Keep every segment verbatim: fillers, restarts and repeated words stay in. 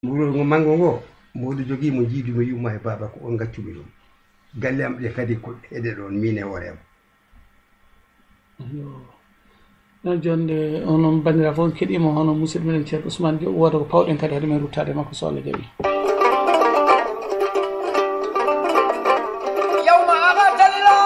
wuro mango ngo modu jogi mo jiidi mo yuma e baba ko on gaccumi dum galle am de kadi ko ede don mine worem yo non jonde onon bandira fon kedimo hono musidɓe men Ceerno Ousmane Diop woda ko pawɗen kadi hade men ruttade makko so Allah jaɓi yawma abatalla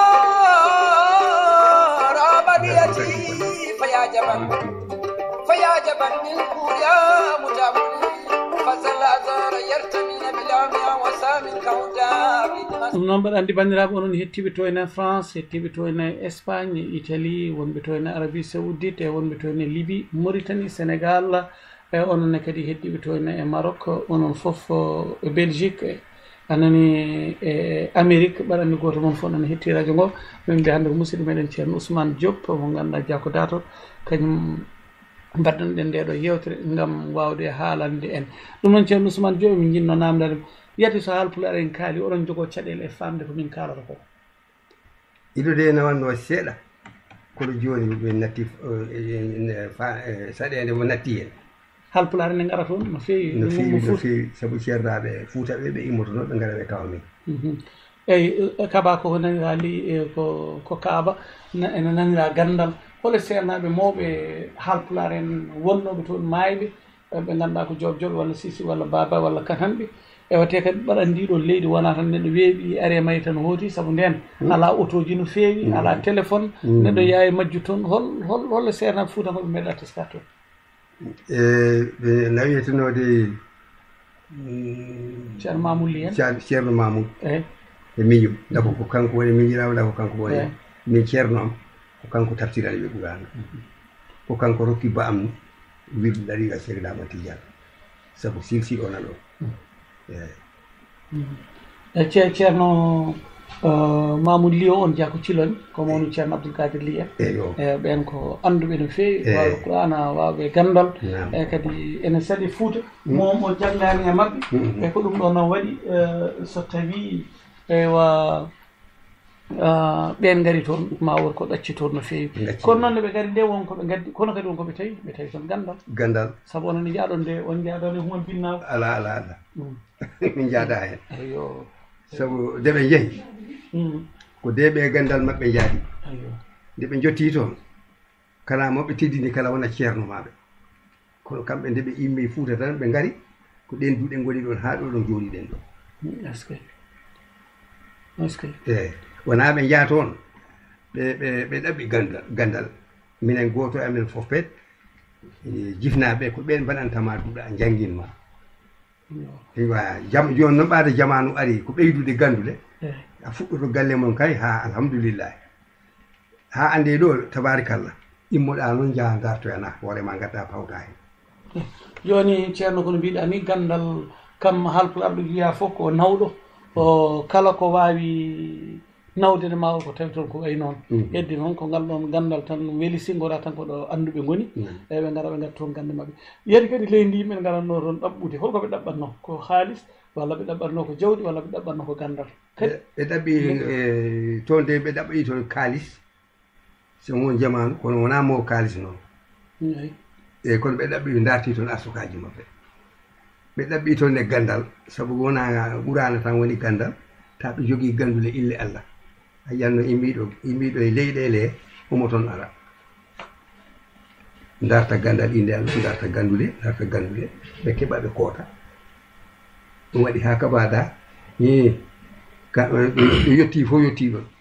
rabadiyati faya jaban faya jaban min kuriya mutabuli fasal azara yartamina bilamia wasamin kaudabi ɗum noon mbaɗa anndi banndiraaɓe onon hettiɓe to ene France hettiɓe to ene Espagne Italie wonɓe to ene Arabie Saoudite e wonɓe to ene Libye Mauritanie Sénégal e ononne kadi heddiɓe to ene e Maroc onon fof e Belgique anani e Amérique mbaɗanni gooto moon fof nana hetti radio ngo min mbiya hannde ko musidɗo meɗen Ceerno Ousmane Diop mo ngannduɗaa Diako Dato kañum mbaɗɗanɗen nde ɗo yewtere ngam waawde haalande en ɗum noon Ceerno Ousmane Diop min jinno namdade yati so Haalpulaar en kaali oɗon jogoo caɗeele e famde ko min kaalata ko ido de na wanno seeɗa kono jooni ɓe natti saɗede mo natti hen Haalpulaar ne ngara toon no feewi no feewi no feewi sabu ceernaɓe fuutaɓe ɓe immotono ɓe ngara ɓe tawa min eyyi kaba ko nanira li ko ko kaaba ene nanira gandal hole seernaɓe mawɓe Haalpulaar en wonnoɓe toon maayɓe ɓe ngannduɗaa ko job joɓe walla sisi walla baba walla katanɓe e wate kadi ɓaɗan ndiɗo leydi wona tan neɗɗo weeɓi are mayi tan hooti sabu nden ala auto ji no feewi ala téléphone neɗɗo yawi majju toon hol hol holle seernaɓe fuutankoɓe meeɗa teskat toon e ɓe nawiyetenode ceerno Mamoudou en ceerno Mamoudou eyi e miñum dako ko kanko woni miñirawo dako kanko woni min ceerno am ko kanko taftirani ɓe ɓurano ko kanko rokki ba am wirde ɗariga seeɗama Tidiane sabu silsi onan o e ce ceerno Mamoudou Ly o on jako Thilogne komo woni ceerno Abdoul Kadir Ly en e ɓen ko anduɓe no feewi wawɓe Qur'ana wawɓe gandal e kadi ene saɗi Fouta mom o jangani e mabɓe e ko ɗum ɗo noon waɗi so tawi ewa ɓen gari toon ma wor ko ɗacci toon no feewi kono noon nde ɓe gari nde wonko ɓe gaddi kono kadi wonko ɓe tawi ɓe tawi toon gandal gandal saabu onon jaaɗon nde on jaaɗon e humol binnago ala ala ala min jaada hen eyo sabu nde ɓe jeehi ko de ɓe gandal maɓɓe jaadi nde ɓe jotti toon kala moɓe teddini kala wona ceerno maɓe kono kamɓe nde ɓe immi Fuuta tan ɓe ngari ko ɗen duuɗe ngoni ɗon haa ɗo ɗon jooɗiɗen ɗo est ce que est ce que eyi wona ɓe jaa toon ɓe ɓe ɓe ɗaɓɓi gandal gandal minen gooto e amen fof pet jifnaɓe ko ɓen mbaɗantama duuɗa jangguinma ewa jam joni noon ɓaade jamanu ari ko ɓeydude gandude a fuɗɗoto galle mon kay ha alhamdoulillahi ha ande ɗo tabarikallah immoɗa noon jaa dartoyana hoorema gadda pawta hen joni ceerno kono mbiɗa ni gandal kam Haalpulaar ɗo jiya fof ko nawɗo o kala ko wawi nawdene ma ko tawi toon ko way noon heddi noon ko ngal ɗon gandal tan weeli singora tan ko ɗo anduɓe ngoni eyi ɓe ngara ɓe gatta toon gande mabɓe yedi kadi leydi ndi men garanno toon ɗaɓɓude holko ɓe ɗaɓɓatno ko haalis walla ɓe ɗaɓɓatno ko jawdi walla ɓe ɗaɓɓatno ko gandal kadi ɓe ɗaɓɓi toon de ɓe ɗaɓɓi toon kaalis so won jamanu kono wona mo kaalis noon eyi kono ɓe ɗaɓɓi ɓe darti toon arsukaji maɓɓe ɓe ɗaɓɓi toon e gandal sabu wona ɓurana tan woni gandal ta ɓe jogui gandule ille Allah a yiyanno immiɗo immiɗo e leyɗele omo toon ara darta gandal inde Allah darta gandude darta gandude ɓe keɓa ɓe koota ɗum waɗi ha kabada i ɗo yetti fof yetti ɗon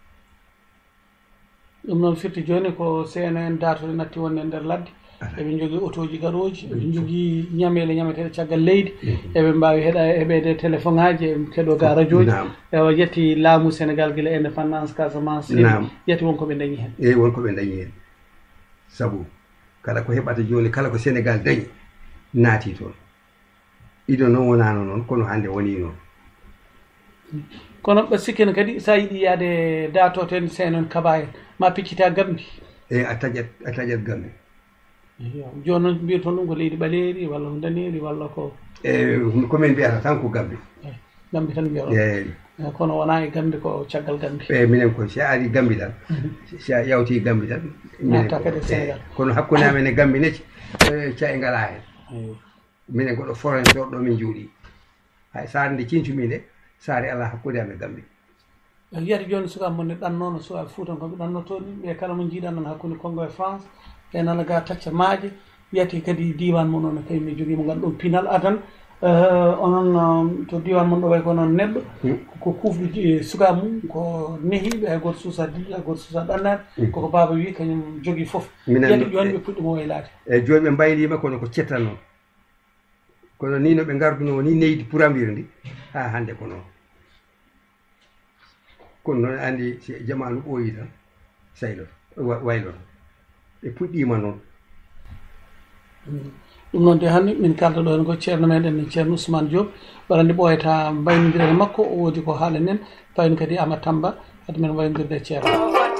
ɗum noon firti joni ko C N N datode natti wonde nder ladde eɓe jogui auto ji garoji eɓe jogui ñamele ñameteɗe caggal leydi eɓe mbawi heeɗa heɓede téléphone ngaji e keɗo ga radio ji ewa yetti laamu Sénégal guila indépendance Casamance yetti wonko ɓe dañi hen eyyi wonko ɓe dañi hen saabu kala ko heɓata joni kala ko Sénégal dañi naati toon ido noon wonano noon kono hande woni noon kono ɓe sikkene kadi sa yiiɗi yaade datoten senon kaba en ma piccita Gambie eyyi a taƴat a taƴat Gambie joni noon mbiya toon ɗum ko leydi ɓaleri walla ko daneri walla ko e komin mbiyata tan ko Gambie Gambie tan mbiyaɗo eyyi kono wona e Gambie ko caggal Gambie eyyi minen ko si a ari Gambie tan si a yawti Gambie tan natta kadi Sénégal kono hakkude amen e Gambie necci ca e ngala hen minen goɗo forentor ɗo min juuɗi hay saare nde cincumi nde saare ala hakkude amen gamɓe yiyata joni suka mon ne ɗannono suka fuutankoɓe ɗannotoɗi ɓe kala mo jiiɗa nan hakkude Congo e France ɓe nana ga tacca maaje wiyate kadi diwan mon ono kay mi joguimo ngal ɗon pinal adan onon to diwan mon ɗo way ko noon neɗɗo ko kufɗi suka mum ko nehiɓe hay goto suusa dilli hay goto suusa ɗannade koko baba wi kañum jogui foof yiyata joni ɓe puɗɗimo waylade eyyi joni ɓe mbaylima kono ko cettan noon kono ni no ɓe garduno ni neydi puramir ndi ha hande ko noon kono noon andi si jamanu ɓooyi tan saylo wayloto ɓe puɗɗima noon ɗum noon de hannde min kalda ɗo hen ko ceerno meɗen ceerno Ousmane Diop waɗande ɓooyata mbaynodirede makko o woodi ko haala nen fayin kadi Amadou Tamba hade men waynodirde e ceerno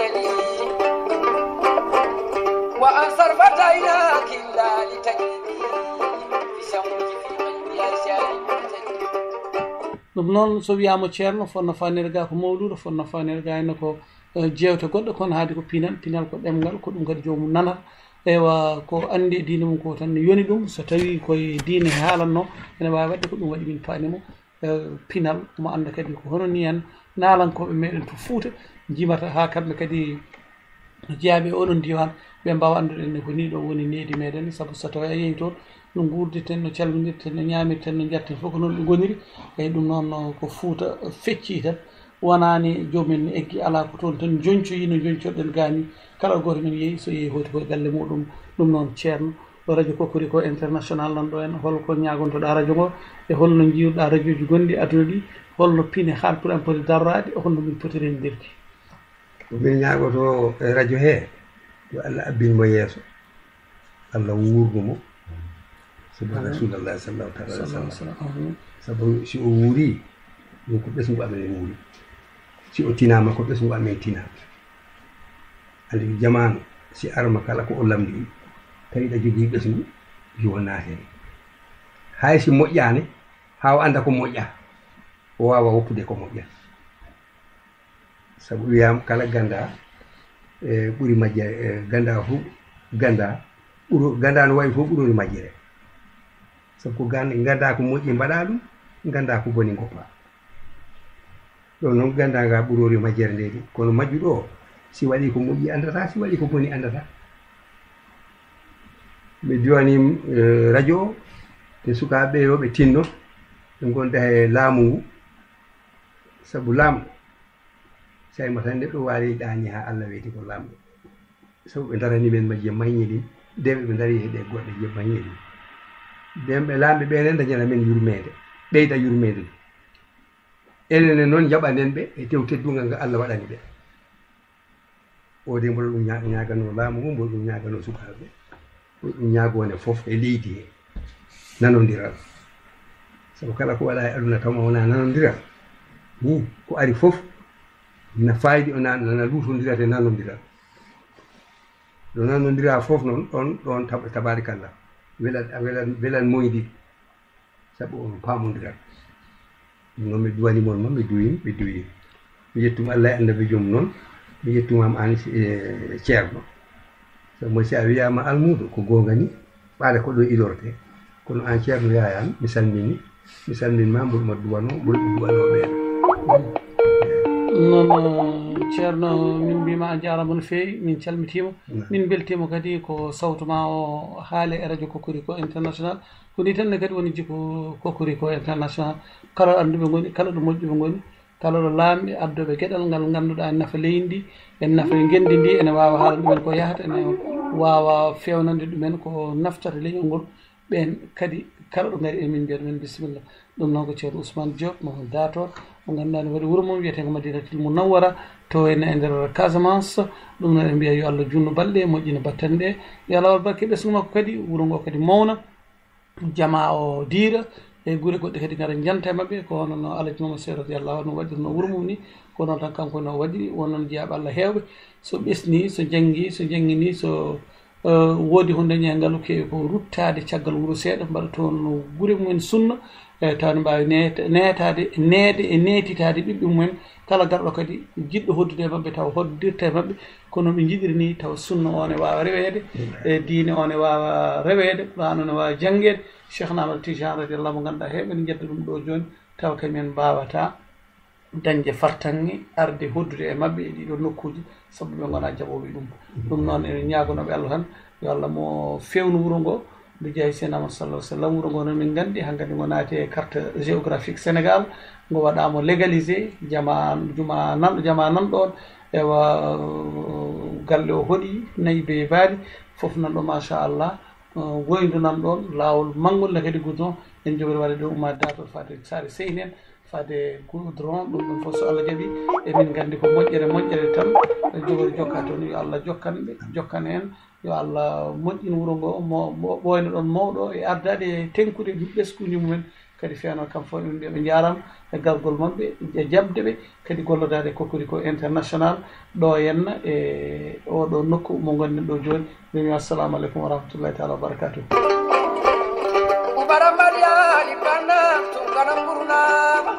wa an sarfatayna killali taƴiɗi fisamuji fi maybiya ɗum noon so wiyama ceerno fonno fanire ga ko mawluɗo fonno fanire ga henno ko jewte goɗɗo kono haadi ko pinal pinal ko ɗemgal ko ɗum kadi jomum nanata ewa ko andi e diine mum ko tan ne yoni ɗum so tawi koye diine haalanno ene wawi wadde ko ɗum waɗi min paanimo pinal omo anda kadi ko hono ni hen naalankoɓe meɗen to Fouta jimata ha kamɓe kadi jeeyaɓe oɗon diwan ɓe mbawa andude ne ko ni ɗo woni needi meɗen saabu so tawi a yeehi toon no guurditen no callodirten no ñamirten no jatten fof ko noon ɗo goniri eyi ɗum noon ko Fouta fecci tan wonani jomumen eggi ala ko toon tan joncoyi no joncoɗen gani kala goto men yeehi so yeehi hoti koye galle muɗum ɗum noon ceerno ɗo radio Kokoriko international nan ɗo en holko ñagontoɗa radio ngo e holno jiiruɗa radio ji gonɗi aduna ɗi holno pine halpuɗe an poti darrade e holno min poti rendirde min ñagoto e radio he yo Allah abbinimo yeeso Allah wurnumo sabu rasulallah sallallahu taala alih wa sallam sabu si o wuuri ɗum ko ɓesngu amen en wuuri si o tinama ko ɓesngu amen tina andi jamanu si arma kala ko o lamdi tawi ɗa jogui ɓesngu yo naate hay si moƴƴani ha o anda ko moƴƴa o wawa woppude ko moƴƴa sabu wiyama kala ganda e ɓuuri majjere ganda fof ganda ɓuuro ganda no wawi fof ɓuurori majjere sabu ko ganda ganda ko moƴƴi mbaɗa ɗum ganda ko boni goppa ɗo noon ganda nga ɓuurori majjere ndedi kono majjuɗo o si waɗi ko moƴƴi andata si waɗi ko boni andata mi diwani radio te sukaɓe yo ɓe tinno ɓe gonda e laamu ngu sabu lamɗo so tawi mo tan neɗɗo wawi ɗaani ha Allah weeti ko lamɗo sabu ɓe darani men majje mayñi ɗin ndeɓe ɓe dari heɗe goɗɗe je mayñi ɗin nden ɓe lamɓe ɓenen dañana men yurmede ɓeyda yurmede ɗum enene noon jaɓanen ɓe e tew teddungal ngal Allah waɗani ɓe o de mboɗo ɗum ñagano laamu ngu mboɗo ɗum ñagano sukaɓe mboɗo ɗum ñagone foof e leydi he nanodiral sabu kala ko waɗa e aduna tawma wona nanodiral ni ko ari foof na fayidi o nana luutodirate nanodiral ɗo nanodira foof noon ɗon ɗon tabarikallah welan welan welan moydi sabu on pamodiral ɗum noon mi duwanimon ma mi duwim mi duwim mi yettuma Allah e annabi joomum noon mi yettumam an ceerno sabu mo si a wiyama almudo ko gonga ni ɓaade ko ɗo ilorte kono an ceerno yayan mi salmini mi salminma mboɗuma duwano mboɗo duwano ɓeeɗo noon ceerno min mbima a jarama no fewi min calmitima min beltima kadi ko sawtuma o haale e radio Kokoriko international ko ni tan ne kadi woni jikko Kokoriko international kala anduɓe goni kala ɗo moƴƴuɓe goni kala ɗo laamɓe addoɓe gueɗal ngal ganduɗa en nafa leydi en nafa gendi ndi ene wawa haala ɗumen ko yahata ene wawa fewnande ɗumen ko naftata leñol ngol ɓen kadi kala ɗo gari emin mbiya ɗumen bisimilla ɗum noon ko ceerno Ousmane Diop mo dator mo ganduɗa ne waɗi wuuro mum wiyeteko Madinatul Munawwara to ene e nder Casamance ɗum noon en mbiya yo Allah junno balɗe moƴƴina batten ɗe yo Allah waɗ barke ɓesgu makko kadi wuuro ngo kadi mawna jama o diira e guure goɗɗe kadi gara janta e mabɓe ko hono no Alaji Mamadou Sy radiyallahu anhu waɗirno wuuro mum ni ko noon tan kanko no waɗi wonon jeeyaɓe Allah hewɓe so ɓesni so janggi so janggini so woodi hunde ñegal kewi ko ruttade caggal wuuro seeɗa mbaɗa toon guure mumen sunna e taw ne mbawi netade neede e netitade ɓiɓɓe mumen kala garɗo kadi jiɗɗo hoddude e mabɓe taw hoddirta e mabɓe kono ɓe jiɗiri ni taw sunna o ne wawa rewede e diine o ne wawa rewede qur'an o ne wawa jangguede cheikh namal tijan radiallahu mo ganduɗa heɓen jedda ɗum ɗo joni taw kamen mbawata dañde fartange arde hoddude e mabɓe e ɗiɗo nokkuji saabu ɓe gona jaɓoɓe ɗum ɗum noon ene ñagonoɓe Allah tan yo Allah mo fewnu wuuro ngo nde jeeyi sen amadou sallah sallam wuuro ngo noon min gandi hankkadi ngo naati e carte géographique sénégal ngo waɗamo légalisé jama juma nanɗo jama nanɗon ewa galle o hoɗi nayyi be baali foof nanɗo machallah woydu nanɗon lawol manngol kadi goudron en jogori waɗe ɗo ummade datol fade saare seyni en fade goudron ɗum ɗum fof so Allah jaaɓi emin gandi ko moƴƴere moƴƴere tan jogori jokka toon yo Allah jokkanɓe jokkan en yo Allah moƴƴin wuuro ngo mo ɓoyno ɗon mawɗo e ardade e tenkude ɓeskuji mumen kadi fewno kam fof ɗum ɓe jarama e gargol mabɓe e jabde ɓe kadi gollodade kokkori ko international ɗo henna e oɗo nokku mo gonɗen ɗo joni mbimi assalamu aleykum wa rahmatullahi taala wa barakatuh ubara mariali bana tungana murnama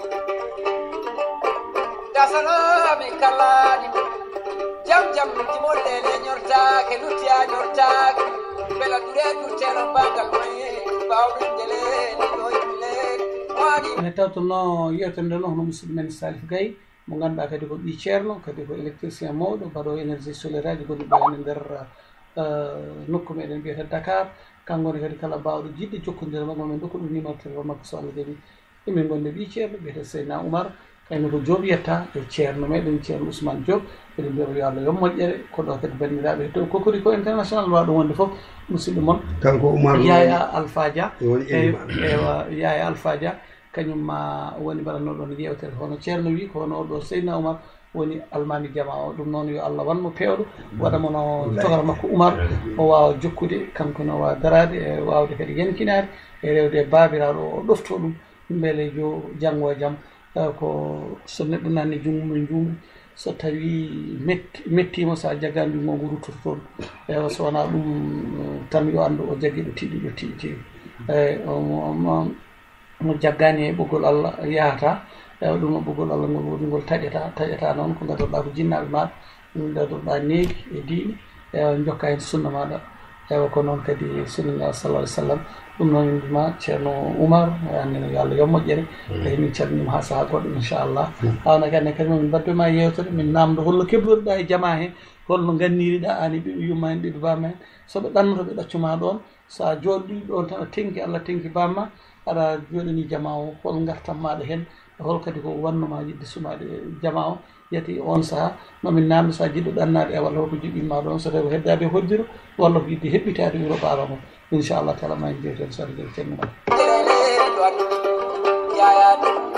dasanami kalani jam jam timollele ñortake lutiya ñortake bela dure durteno bangal moye bawɗum jeleni ɗoyimleni ene tawtono yewtere nde noon hono musidɗo men Salif Gaye mo ganduɗa kadi ko ɓi ceerno kadi ko électricien mawɗo mbaɗo énergie solaire aji gonɗi ɓe e nder nokku meɗen mbiyete Dakar kankone kadi kala mbawɗo jiɗɗo jokkodire makko min dokku ɗum numéro téléphone makko so Allah jaaɓi emin gonde ɓi ceerno mbiyete Seydina Oumar kayno ko Diop yetta e ceerno meɗen ceerno Ousmane Diop eɗen mbiyata yo Allah yo moƴƴere koɗo kadi bandiraɓe to kokori ko international wawa ɗum wonde foof musidɗo moon kanko Oumar Yaya Alpha Dia ewa Yaya Alpha Dia kañum ma woni mbaɗannoɗon yewtere hono ceerno wi ko hono oɗo Seydina Oumar woni almami jama o ɗum noon yo Allah wanmo pewɗo waɗamo no togora makko Oumar o wawa jokkude kanko no wawa darade e wawde kadi yenkinade e rewde e babiraɗo o ɗofto ɗum beele jo janggo e jaam ko so neɗɗo nanni jungo e juumri so tawi metti mettima sa jaggani jungo ngu ruttoto toon ewa so wona ɗum tan yo andu o jaggi ɗo tiiɗi ɗo tiiɗi tiiɗi eyi mo jaggani e ɓoggol Allah yahata ewa ɗum no ɓoggol Allah ngol woni ngol taƴata taƴata noon ko gadorɗa ko jinnaɓe maɗa gadorɗa neegi e diine ewa jokka hen sunna maɗa ewa ko noon kadi sunnallahi sallallah alih w sallam ɗum noon windema ceerno Oumar annene yo Allah yo moƴƴere tawi min calminima ha saaha goɗɗo inchallah hawna kane kadi min mbadduma yewtere min namdo holno kebloriɗa e jama he holno ganniriɗa ani ɓiɓe yumma en ɓiɓe bamma en soɓe ɗannotoɓe ɗaccuma ɗon sa jooɗiɗi ɗon tan a tenki Allah tenki bamma aɗa joɗani jama o hol gartam maɗa hen hol kadi ko wannuma yidde sumade jama o yati on saaha mamin namdo sa jiɗɗo ɗannade e walla holko jiɗɗinma ɗon so tawi ko heddade hoddiro walla ko yidde heɓɓitade wuro ɓaaba mo inchallah taala ma en jewten so aɗa jeli cennuma